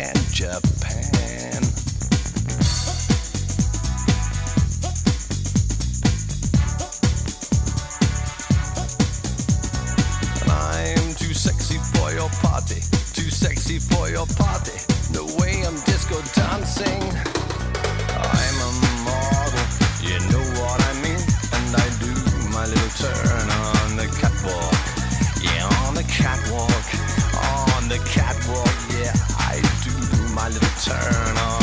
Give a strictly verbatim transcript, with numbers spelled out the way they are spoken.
and Japan. And I'm too sexy for your party, too sexy for your party. The way I'm disco dancing, I'm a model, you know what I mean. And I do my little turn on the catwalk, yeah, on the catwalk, on the catwalk, yeah, I do my little turn on